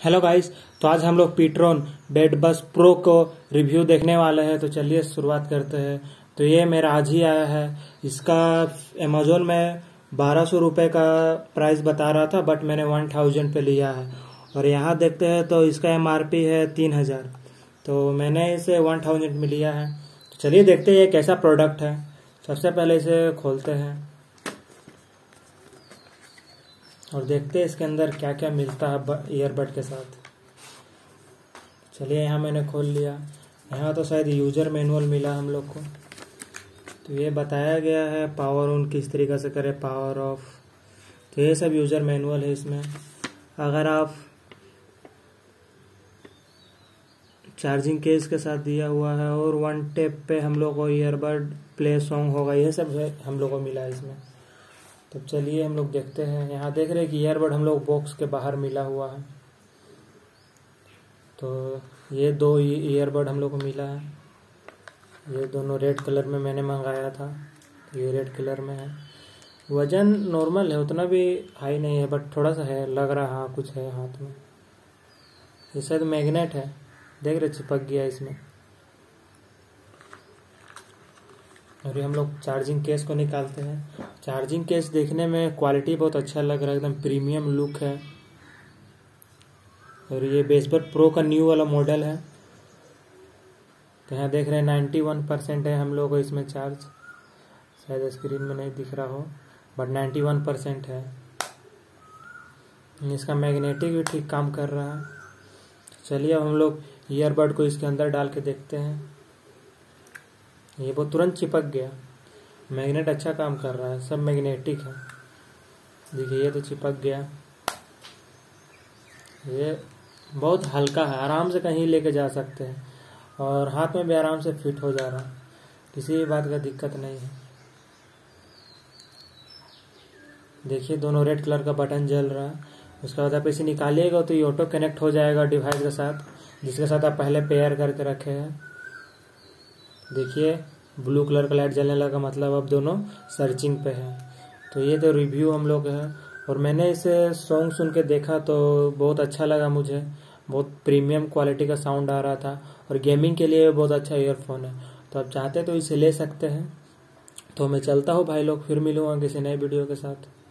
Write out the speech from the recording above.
Hello guys. तो आज हम लोग पीट्रॉन बेड बस प्रो को रिव्यू देखने वाले हैं। तो चलिए शुरुआत करते हैं। तो ये मेरा आज ही आया है। इसका अमेजोन में 1200 रुपये का प्राइस बता रहा था, बट मैंने 1000 पे लिया है। और यहाँ देखते हैं तो इसका MRP है 3000, तो मैंने इसे 1000 में लिया है। तो चलिए देखते हैं ये कैसा प्रोडक्ट है। सबसे पहले इसे खोलते हैं और देखते हैं इसके अंदर क्या क्या मिलता है ईयरबड के साथ। चलिए यहाँ मैंने खोल लिया। यहाँ तो शायद यूजर मैनुअल मिला हम लोग को। तो ये बताया गया है पावर ऑन किस तरीके से करें, पावर ऑफ। तो ये सब यूजर मैनुअल है इसमें। अगर आप चार्जिंग केस के साथ दिया हुआ है और 1 टेप पे हम लोग को ईयरबड प्ले सॉन्ग होगा, ये सब हम लोग को मिला है इसमें। तो चलिए हम लोग देखते हैं। यहाँ देख रहे हैं कि ईयरबड हम लोग बॉक्स के बाहर मिला हुआ है। तो ये 2 ईयरबड हम लोग को मिला है। ये दोनों रेड कलर में मैंने मंगाया था। ये रेड कलर में है। वजन नॉर्मल है, उतना भी हाई नहीं है, बट थोड़ा सा है, लग रहा हाँ कुछ है हाथ में। ये शायद मैग्नेट है, देख रहे चिपक गया इसमें। और ये हम लोग चार्जिंग केस को निकालते हैं। चार्जिंग केस देखने में क्वालिटी बहुत अच्छा लग रहा है, एकदम प्रीमियम लुक है। और ये बेसबड प्रो का न्यू वाला मॉडल है। तो यहाँ देख रहे हैं 91% है हम लोग को इसमें चार्ज। शायद स्क्रीन में नहीं दिख रहा हो, बट 91% है। इसका मैग्नेटिक भी ठीक काम कर रहा है। चलिए अब हम लोग ईयरबड को इसके अंदर डाल के देखते हैं। ये वो तुरंत चिपक गया। मैग्नेट अच्छा काम कर रहा है, सब मैग्नेटिक है। देखिए ये तो चिपक गया। ये बहुत हल्का है, आराम से कहीं लेके जा सकते हैं और हाथ में भी आराम से फिट हो जा रहा है, किसी भी बात का दिक्कत नहीं है। देखिए दोनों रेड कलर का बटन जल रहा है। उसके बाद आप इसे निकालिएगा तो ये ऑटो कनेक्ट हो जाएगा डिवाइस के साथ, जिसके साथ आप पहले पेयर करके रखे हैं। देखिए ब्लू कलर का लाइट जलने लगा, मतलब अब दोनों सर्चिंग पे है। तो ये तो रिव्यू हम लोग है। और मैंने इसे सॉन्ग सुन के देखा तो बहुत अच्छा लगा मुझे। बहुत प्रीमियम क्वालिटी का साउंड आ रहा था और गेमिंग के लिए बहुत अच्छा ईयरफोन है। तो आप चाहते तो इसे ले सकते हैं। तो मैं चलता हूँ भाई लोग, फिर मिलूँगा किसी नए वीडियो के साथ।